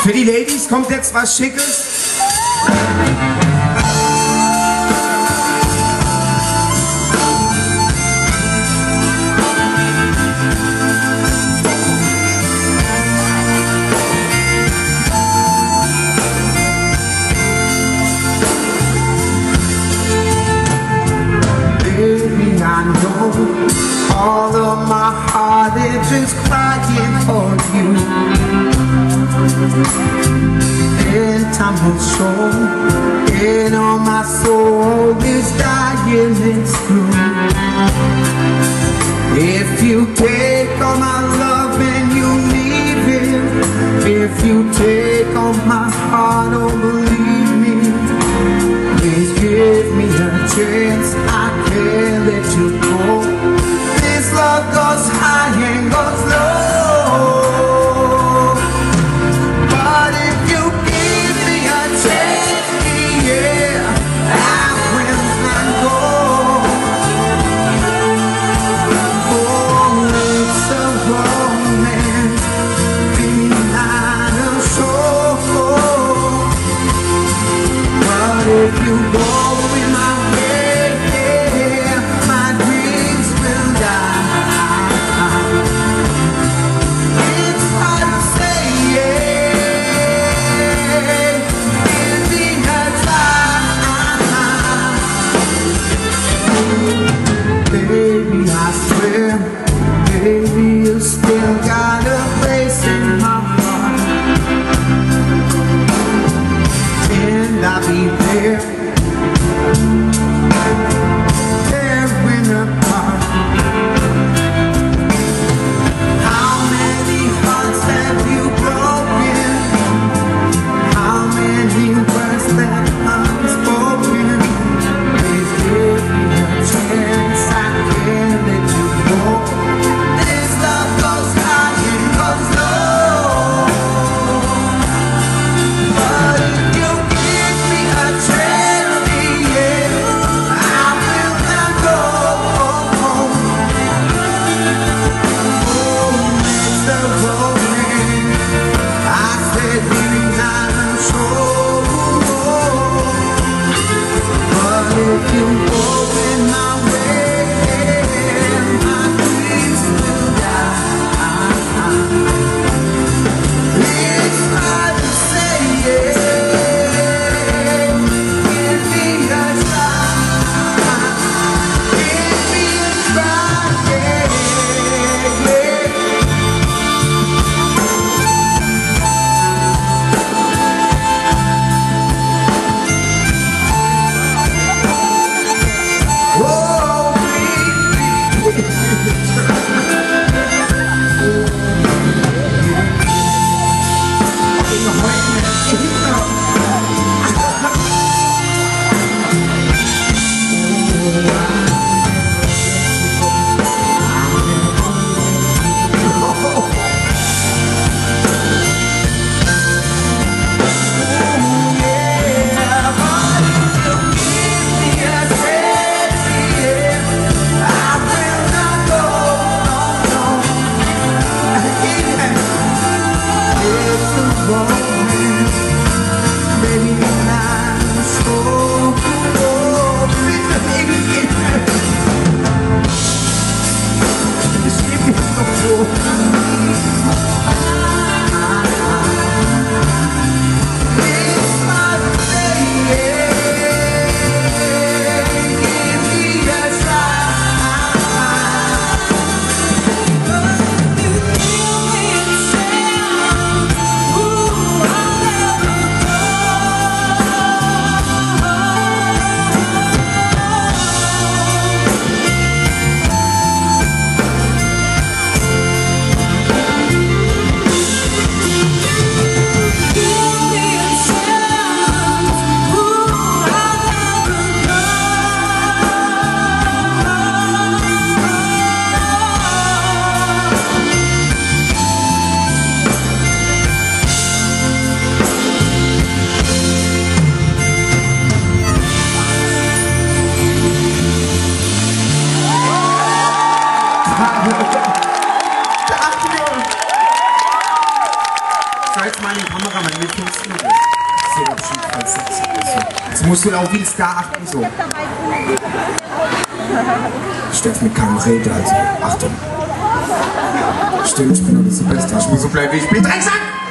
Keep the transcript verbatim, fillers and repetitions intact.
Für die Ladies kommt jetzt was Schickes. Baby, I know all of my heart is just crying for you. And time will show, and all my soul is dying, it's true. If you take all my love and you leave it, if you take all my heart, oh believe me, please give me a chance, I can't let you go. This love goes high and goes low. If you go in my way, yeah, my dreams will die. It's hard to say, yeah, give me a try. Baby, I swear, baby, you still got a place in my heart, and I'll be there. Tearing apart. How many hearts have you broken? How many words that unspoken? Please give me a chance, I can't let you go. This love goes high and goes low, but if you give me a chance, if you go in my way, my dreams will die. It's hard to say, yeah, give me a try, give me a try, yeah, da jetzt mal in die Kamera, mein Lieblingskino. Sehr abschied, voll sexy. Jetzt musst du auch wie ein Star achten, so. Steff mit keinem Rede, also Achtung. Stimmt, ich bin doch nicht so best, ich muss so bleiben, wie ich bin. Drecksack!